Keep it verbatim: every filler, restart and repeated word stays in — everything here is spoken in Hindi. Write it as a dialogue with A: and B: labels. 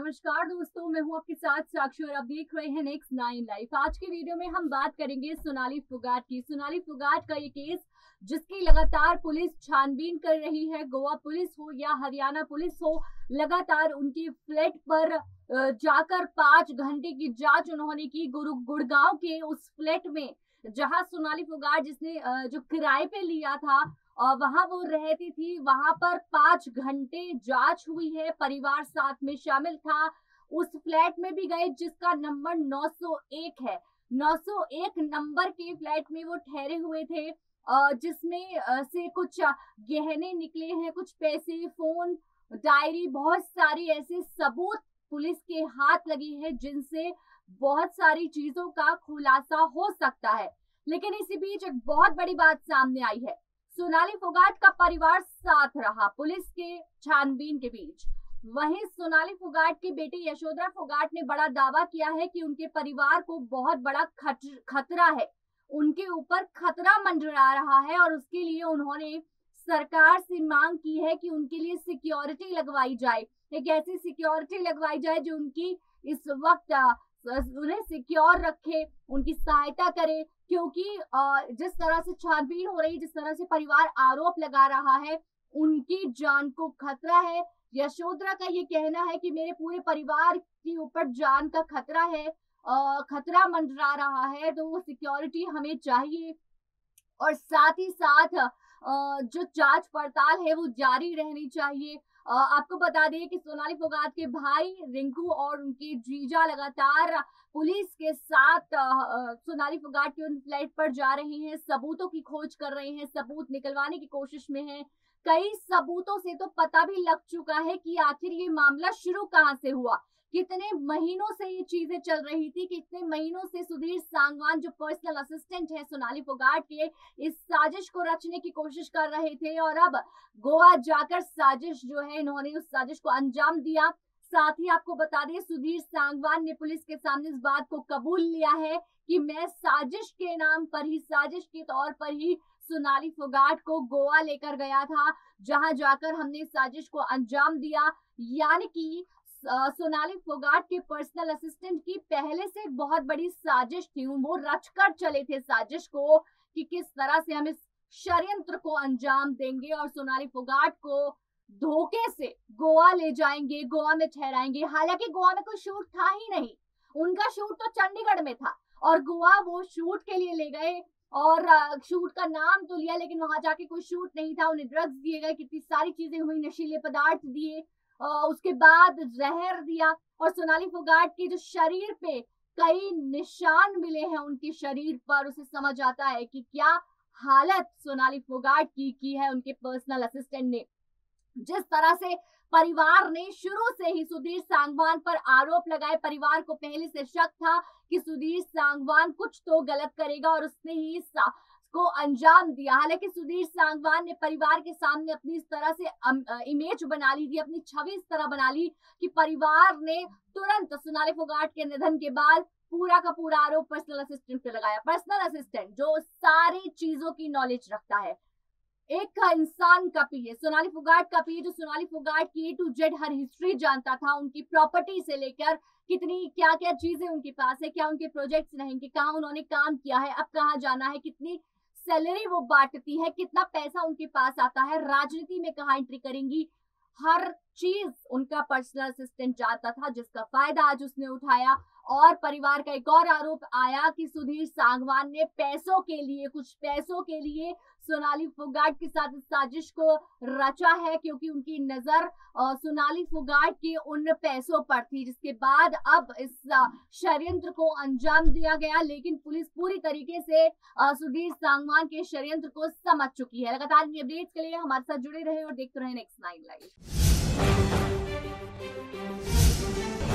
A: नमस्कार दोस्तों, मैं हूं आपके साथ साक्षी और आप देख रहे हैं नेक्स्ट नाइन लाइफ। आज की वीडियो में हम बात करेंगे सोनाली फोगाट की। सोनाली फोगाट का ये केस जिसकी लगातार पुलिस छानबीन कर रही है, गोवा पुलिस हो या हरियाणा पुलिस हो, लगातार उनकी फ्लैट पर जाकर पांच घंटे की जांच उन्होंने की। गुरु गुड़गांव के उस फ्लैट में जहां सोनाली फोगाट जिसने जो किराए पे लिया था और वहां वो रहती थी, वहां पर पांच घंटे जांच हुई है। परिवार साथ में शामिल था। उस फ्लैट में भी गए जिसका नंबर नौ सौ एक है। नौ सौ एक नंबर के फ्लैट में वो ठहरे हुए थे, जिसमें से कुछ गहने निकले हैं, कुछ पैसे, फोन, डायरी, बहुत सारी ऐसे सबूत पुलिस के हाथ लगी है जिनसे बहुत सारी चीजों का खुलासा हो सकता है। लेकिन इसी बीच एक बहुत बड़ी बात सामने आई है। सोनाली फोगाट का परिवार साथ रहा पुलिस के छानबीन के बीच। वहीं सोनाली फोगाट की बेटी यशोधरा फोगाट ने बड़ा दावा किया है कि उनके परिवार को बहुत बड़ा खतरा है, उनके ऊपर खतरा मंडरा रहा है और उसके लिए उन्होंने सरकार से मांग की है कि उनके लिए सिक्योरिटी लगवाई जाए, एक ऐसी सिक्योरिटी लगवाई जाए जो उनकी इस वक्त उन्हें सिक्योर रखे, उनकी सहायता करे। क्योंकि जिस तरह से छानबीन हो रही, जिस तरह से परिवार आरोप लगा रहा है, उनकी जान को खतरा है। यशोधरा का ये कहना है कि मेरे पूरे परिवार के ऊपर जान का खतरा है, खतरा मंडरा रहा है, तो वो सिक्योरिटी हमें चाहिए। और साथ ही साथ जो जांच पड़ताल है वो जारी रहनी चाहिए। आपको बता दें कि सोनाली फोगाट के भाई रिंकू और उनके जीजा लगातार पुलिस के साथ सोनाली फोगाट के उन फ्लैट पर जा रहे हैं, सबूतों की खोज कर रहे हैं, सबूत निकलवाने की कोशिश में हैं। कई सबूतों से तो पता भी लग चुका है कि आखिर ये मामला शुरू कहां से हुआ, कितने महीनों से ये चीजें चल रही थी, कितने महीनों से सुधीर सांगवान जो पर्सनल असिस्टेंट है सोनाली फोगाट के, इस साजिश को रचने की कोशिश कर रहे थे। और अब गोवा जाकर साजिश जो है, इन्होंने उस साजिश को अंजाम दिया। साथ ही आपको बता दें, सुधीर सांगवान ने पुलिस के सामने इस बात को कबूल लिया है कि मैं साजिश के नाम पर ही, साजिश के तौर पर ही सोनाली फोगाट को गोवा लेकर गया था, जहां जाकर हमने साजिश को अंजाम दिया। यानी कि सोनाली फोगाट के पर्सनल असिस्टेंट की पहले से एक बहुत बड़ी साजिश थी, वो रचकर चले थे साजिश को कि किस तरह से हम इस षड्यंत्र को अंजाम देंगे और सोनाली फोगाट को धोखे से गोवा ले जाएंगे, गोवा में ठहराएंगे। हालांकि गोवा में कोई शूट था ही नहीं, उनका शूट तो चंडीगढ़ में था और गोवा वो शूट के लिए ले गए और शूट का नाम तो लिया, लेकिन वहां जाके कोई शूट नहीं था। उन्हें ड्रग्स दिए गए, कितनी सारी चीजें हुई, नशीले पदार्थ दिए, उसके बाद जहर दिया। और सोनाली फोगाट के जो शरीर पे कई निशान मिले हैं उनके शरीर पर, उसे समझ आता है कि क्या हालत सोनाली फोगाट की की है उनके पर्सनल असिस्टेंट ने। जिस तरह से परिवार ने शुरू से ही सुधीर सांगवान पर आरोप लगाए, परिवार को पहले से शक था कि सुधीर सांगवान कुछ तो गलत करेगा और उसने ही को अंजाम दिया। हालांकि सुधीर सांगवान ने परिवार के सामने अपनी इस तरह से इमेज बना ली थी, अपनी छवि इस तरह बना ली कि परिवार ने तुरंत सोनाली फोगाट के निधन के बाद पूरा का पूरा आरोप पर्सनल असिस्टेंट पे लगाया। पर्सनल असिस्टेंट जो सारी चीजों की नॉलेज रखता है, एक इंसान का पीए, सोनाली फोगाट का पीए, जो सोनाली फोगाट की ए टू जेड हर हिस्ट्री जानता था, उनकी प्रॉपर्टी से लेकर कितनी क्या क्या चीजें उनके पास है, क्या उनके प्रोजेक्ट्स रहेंगे, कहाँ उन्होंने काम किया है, अब कहाँ जाना है, कितनी सैलरी वो बांटती है, कितना पैसा उनके पास आता है, राजनीति में कहाँ एंट्री करेंगी, हर चीज उनका पर्सनल असिस्टेंट जानता था, जिसका फायदा आज उसने उठाया। और परिवार का एक और आरोप आया कि सुधीर सांगवान ने पैसों के लिए, कुछ पैसों के लिए सोनाली फोगाट के साथ साजिश को रचा है, क्योंकि उनकी नजर सोनाली फोगाट के उन पैसों पर थी, जिसके बाद अब इस षड्यंत्र को अंजाम दिया गया। लेकिन पुलिस पूरी तरीके से सुधीर सांगवान के षड्यंत्र को समझ चुकी है। लगातार अपडेट्स के लिए हमारे साथ जुड़े रहे और देखते रहे नेक्स्ट नाइन लाइव।